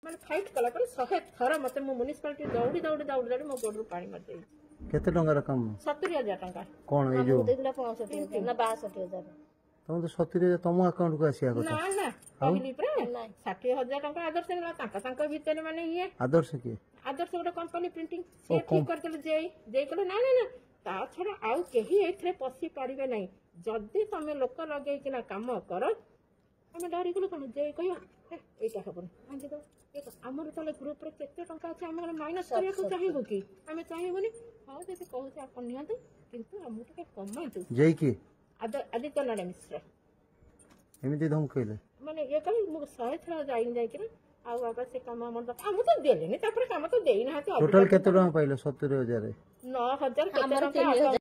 मैंने फाइट कला 100 थर मत म्यूनिसिपालिटी दौड़ी दौड़ी दौड़ी दौड़ी मो गोड़ पानी मार केते टंका काम 70,000 टंका कौन ए जो 65,000 ना 62,000 तुम तो 70,000 तुम अकाउंट को आसिया ना କଥା ना कहली परा 60,000 टंका आदर्श तांका भीतर माने ये आदर्श के आदर्श गोटे कंपनी प्रिंटिंग से ठीक करते जे कहले ना ना ना ता छड़ा आउ केही एथरे पसी पारिबे नहीं जदी तमे लोक लगे किना काम कर आमे डरी गलो कोन जे कहियो एटा हबन आंजे दो आमर तले ग्रुप रे केते टंका अछि आमे माइनस करिया को चाहिबो कि आमे चाहिबोनी हां जदी कहू आपन नियंतु किंतु हमु के कमांतु जय की आदित्य नारायण मिश्र एमिति धमकैले माने ये कहि मु 100 थरा जाई जाई कि आ बाबा से काम हमर हम तो देले नि तापर काम तो देई ना टोटल केते टका पाइले 70,000 9,000 केते टका